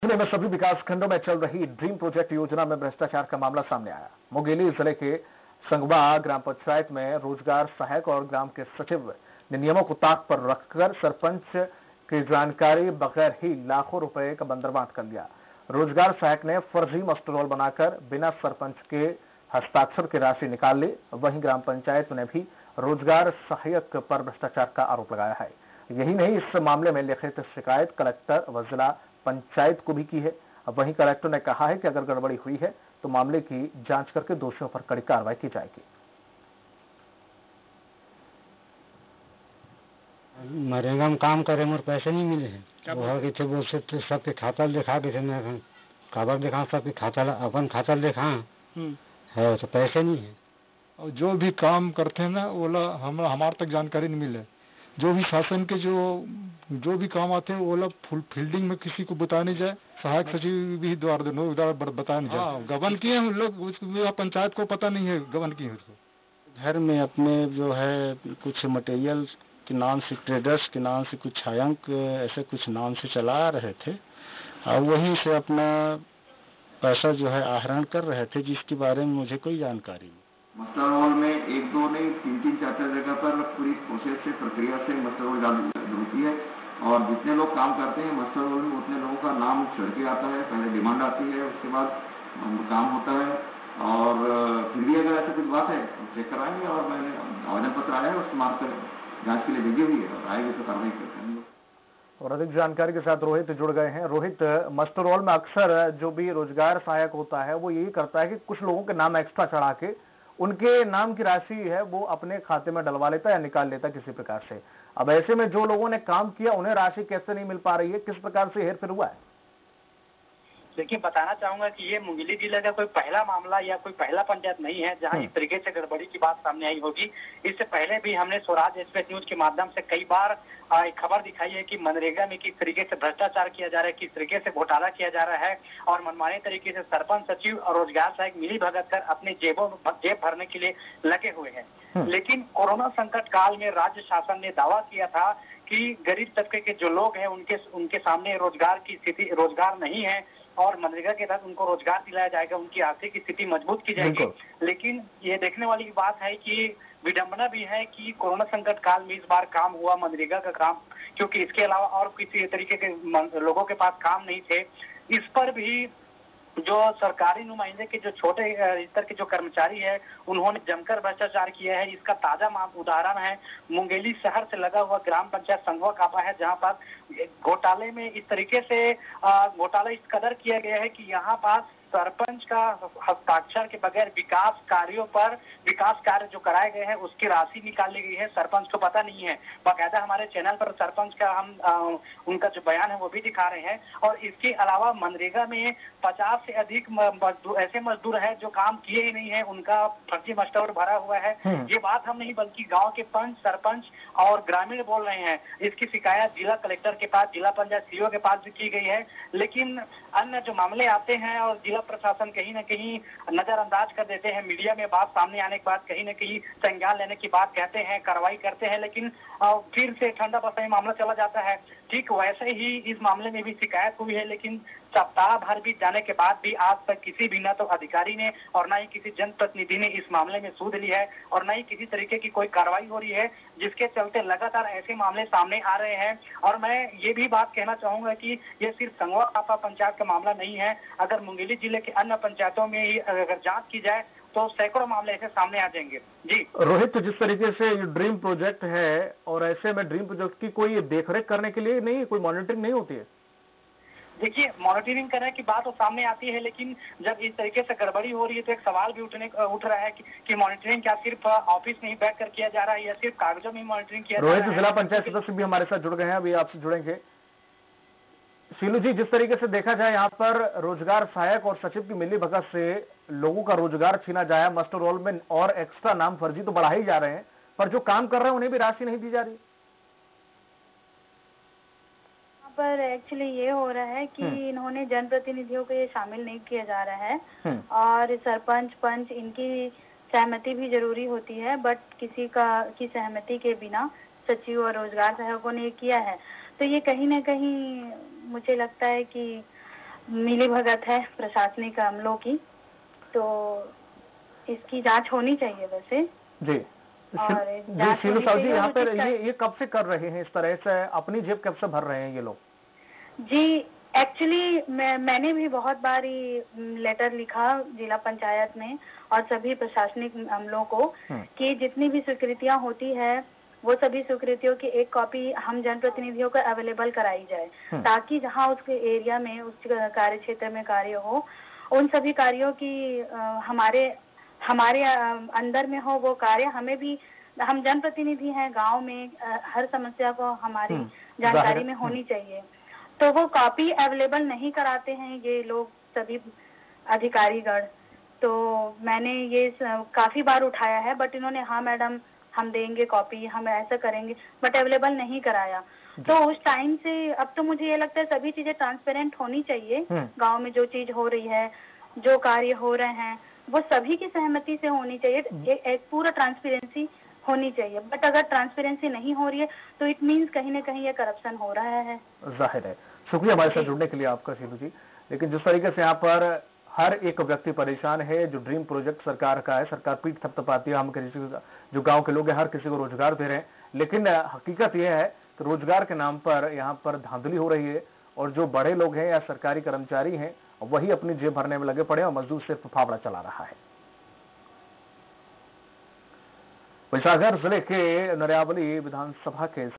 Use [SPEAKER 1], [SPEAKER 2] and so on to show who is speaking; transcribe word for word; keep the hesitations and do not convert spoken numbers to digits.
[SPEAKER 1] जिले में सभी विकास खंडों में चल रही ड्रीम प्रोजेक्ट योजना में भ्रष्टाचार का मामला सामने आया। मुंगेली जिले के संगवा ग्राम पंचायत में रोजगार सहायक और ग्राम के सचिव ने नियमों को ताक पर रखकर सरपंच की जानकारी बगैर ही लाखों रुपए का बंदरबांट कर लिया। रोजगार सहायक ने फर्जी मस्टर रोल बनाकर बिना सरपंच के हस्ताक्षर की राशि निकाल ली। वहीं ग्राम पंचायत ने भी रोजगार सहायक पर भ्रष्टाचार का आरोप लगाया है। यही नहीं, इस मामले में लिखित शिकायत कलेक्टर व जिला पंचायत को भी की है। वहीं कलेक्टर ने कहा है कि अगर गड़बड़ी हुई है तो मामले की जांच करके दोषियों पर कड़ी कार्रवाई की जाएगी।
[SPEAKER 2] मरेगा में काम करे मोर पैसे नहीं मिले हैं। वो के थे बोल सकते सबके खाता दिखा के थे, मैं खबर दिखा सबके खाता अपन खाता दिखा है तो पैसे नहीं है।
[SPEAKER 3] और जो भी काम करते हैं ना वो हम हमारे तक जानकारी नहीं मिले। जो भी शासन के जो जो भी काम आते हैं वो लोग फुल फील्डिंग में किसी को बता नहीं जाए। सहायक सचिव भी द्वार द्वार बता नहीं जाए। गबन किए हैं लोग, उसको पंचायत को पता नहीं है गबन किए हैं। उसको
[SPEAKER 2] घर में अपने जो है कुछ मटेरियल के नाम से, ट्रेडर्स के नाम से कुछ छायांक ऐसे कुछ नाम से चला रहे थे और वहीं से अपना पैसा जो है आहरण कर रहे थे, जिसके बारे में मुझे कोई जानकारी नहीं।
[SPEAKER 4] मस्टर रोल में एक दो नहीं तीन तीन चार चार जगह पर पूरी प्रोसेस से प्रक्रिया से मस्टर रोल डाल होती है और जितने लोग काम करते हैं मस्टर रोल में उतने लोगों का नाम चढ़ के आता है। पहले डिमांड आती है, उसके बाद काम होता है और फिर भी अगर ऐसा कुछ बात है तो चेक कराएंगे और मैंने आवेदन पत्र आया है उस मार्ग पर जांच के लिए भेजी हुई है और आएगी तो कार्रवाई करते हैं।
[SPEAKER 1] और अधिक जानकारी के साथ रोहित जुड़ गए हैं। रोहित, मस्टर रोल में अक्सर जो भी रोजगार सहायक होता है वो यही करता है कि कुछ लोगों के नाम एक्स्ट्रा चढ़ा के उनके नाम की राशि है वो अपने खाते में डलवा लेता है या निकाल लेता है किसी प्रकार से। अब ऐसे में जो लोगों ने काम किया उन्हें राशि कैसे नहीं मिल पा रही है, किस प्रकार से हेरफेर हुआ है?
[SPEAKER 5] देखिए, बताना चाहूंगा कि ये मुंगेली जिले का कोई पहला मामला या कोई पहला पंचायत नहीं है जहां इस तरीके से गड़बड़ी की बात सामने आई होगी। इससे पहले भी हमने स्वराज एक्सप्रेस न्यूज के माध्यम से कई बार खबर दिखाई है कि मनरेगा में किस तरीके से भ्रष्टाचार किया जा रहा है, किस तरीके से घोटाला किया जा रहा है और मनमाने तरीके से सरपंच, सचिव और रोजगार सहायक मिली भगत कर अपने जेबों जेब भरने के लिए लगे हुए हैं। लेकिन कोरोना संकट काल में राज्य शासन ने दावा किया था कि गरीब तबके के जो लोग हैं उनके उनके सामने रोजगार की स्थिति रोजगार नहीं है और मनरेगा के तहत उनको रोजगार दिलाया जाएगा, उनकी आर्थिक स्थिति मजबूत की जाएगी। लेकिन ये देखने वाली बात है कि विडंबना भी है कि कोरोना संकट काल में इस बार काम हुआ मनरेगा का काम, क्योंकि इसके अलावा और किसी तरीके के लोगों के पास काम नहीं थे। इस पर भी जो सरकारी नुमाइंदे के जो छोटे स्तर के जो कर्मचारी है उन्होंने जमकर भ्रष्टाचार किया है। इसका ताजा उदाहरण है मुंगेली शहर से लगा हुआ ग्राम पंचायत संगवा कापा है, जहां पर घोटाले में इस तरीके से घोटाला इस कदर किया गया है कि यहाँ पास सरपंच का हस्ताक्षर के बगैर विकास कार्यों पर विकास कार्य जो कराए गए हैं उसकी राशि निकाली गई है। सरपंच को पता नहीं है। बाकायदा हमारे चैनल पर सरपंच का हम आ, उनका जो बयान है वो भी दिखा रहे हैं। और इसके अलावा मनरेगा में पचास से अधिक मजदूर ऐसे मजदूर हैं जो काम किए ही नहीं है, उनका फर्जी मस्टर भरा हुआ है। ये बात हम नहीं बल्कि गाँव के पंच, सरपंच और ग्रामीण बोल रहे हैं। इसकी शिकायत जिला कलेक्टर के पास, जिला पंचायत सीओ के पास भी की गई है। लेकिन अन्य जो मामले आते हैं और जिला प्रशासन कहीं ना कहीं नजरअंदाज कर देते हैं। मीडिया में बात सामने आने के बाद कहीं ना कहीं संज्ञान लेने की बात कहते हैं, कार्रवाई करते हैं, लेकिन फिर से ठंडा बस्ता में मामला चला जाता है। ठीक वैसे ही इस मामले में भी शिकायत हुई है, लेकिन सप्ताह भर बीत जाने के बाद भी आज तक किसी भी न तो अधिकारी ने और न ही किसी जनप्रतिनिधि ने इस मामले में सूद ली है और न ही किसी तरीके की कोई कार्रवाई हो रही है, जिसके चलते लगातार ऐसे मामले सामने आ रहे हैं। और मैं ये भी बात कहना चाहूंगा कि ये सिर्फ संगवा कापा पंचायत का मामला नहीं है। अगर मुंगेली जिले के अन्य पंचायतों में ही अगर जांच की जाए तो सैकड़ों मामले ऐसे सामने आ जाएंगे। जी
[SPEAKER 1] रोहित, तो जिस तरीके से ये ड्रीम प्रोजेक्ट है और ऐसे में ड्रीम प्रोजेक्ट की कोई देखरेख करने के लिए नहीं, कोई मॉनिटरिंग नहीं होती है?
[SPEAKER 5] देखिए, मॉनिटरिंग करने की बात तो सामने आती है, लेकिन जब इस तरीके से गड़बड़ी हो रही है तो एक सवाल भी उठने उठ रहा है कि, कि मॉनिटरिंग क्या सिर्फ ऑफिस में ही बैठ कर किया जा रहा है या सिर्फ कागजों में मॉनिटरिंग किया जा रहा है?
[SPEAKER 1] रोहित, जिला पंचायत सदस्य भी हमारे साथ जुड़ गए हैं, अभी आपसे जुड़ेंगे। सीलू जी, जिस तरीके से देखा जाए यहाँ पर रोजगार सहायक और सचिव की मिली भगत से लोगों का रोजगार छीना जाए, मस्टर रोल में और एक्स्ट्रा नाम फर्जी तो बढ़ा ही जा रहे हैं, पर जो काम कर रहे हैं उन्हें भी राशि नहीं दी जा रही।
[SPEAKER 6] पर एक्चुअली ये हो रहा है कि इन्होंने जनप्रतिनिधियों को ये शामिल नहीं किया जा रहा है और सरपंच, पंच इनकी सहमति भी जरूरी होती है, बट किसी का की सहमति के बिना सचिव और रोजगार सहायकों ने किया है। तो ये कहीं ना कहीं मुझे लगता है कि मिलीभगत है प्रशासनिक अमलों की, तो इसकी जांच होनी चाहिए वैसे।
[SPEAKER 1] जी
[SPEAKER 6] और
[SPEAKER 1] जी
[SPEAKER 6] जांच
[SPEAKER 1] शीलू
[SPEAKER 6] होनी
[SPEAKER 1] साहू जी,
[SPEAKER 6] चाहिए
[SPEAKER 1] यहाँ
[SPEAKER 6] और
[SPEAKER 1] पर
[SPEAKER 6] उचित
[SPEAKER 1] ये ये कब से कर रहे हैं इस तरह से, अपनी जेब कब से भर रहे हैं ये लोग?
[SPEAKER 6] जी एक्चुअली मैं मैंने भी बहुत बार ही लेटर लिखा जिला पंचायत में और सभी प्रशासनिक अमलों को कि जितनी भी स्वीकृतियां होती है वो सभी स्वीकृतियों की एक कॉपी हम जनप्रतिनिधियों को अवेलेबल कराई जाए, ताकि जहां उसके एरिया में उस कार्य क्षेत्र में कार्य हो, उन सभी कार्यों की आ, हमारे हमारे अंदर में हो वो कार्य। हमें भी, हम जनप्रतिनिधि हैं, गांव में आ, हर समस्या को हमारी जानकारी में होनी चाहिए, तो वो कॉपी अवेलेबल नहीं कराते हैं ये लोग सभी अधिकारीगण। तो मैंने ये काफी बार उठाया है, बट इन्होंने हाँ मैडम हम देंगे कॉपी, हम ऐसा करेंगे, बट अवेलेबल नहीं कराया। तो उस टाइम से अब तो मुझे ये लगता है सभी चीजें ट्रांसपेरेंट होनी चाहिए। गांव में जो चीज हो रही है, जो कार्य हो रहे हैं, वो सभी की सहमति से होनी चाहिए, एक, एक पूरा ट्रांसपेरेंसी होनी चाहिए। बट अगर ट्रांसपेरेंसी नहीं हो रही है तो इट मीन्स कहीं ना कहीं ये करप्शन हो रहा है।
[SPEAKER 1] जाहिर है। शुक्रिया हमारे साथ जुड़ने के लिए आपका शीलू जी। लेकिन जिस तरीके से यहाँ पर हर एक व्यक्ति परेशान है, जो ड्रीम प्रोजेक्ट सरकार का है, सरकार पीठ थपथपाती है, हम किसी जो गांव के लोग हैं हर किसी को रोजगार दे रहे हैं, लेकिन हकीकत यह है कि रोजगार के नाम पर यहाँ पर धांधली हो रही है और जो बड़े लोग हैं या सरकारी कर्मचारी हैं वही अपनी जेब भरने में लगे पड़े और मजदूर सिर्फ फावड़ा चला रहा है। वैशाखर जिले के नरियावली विधानसभा के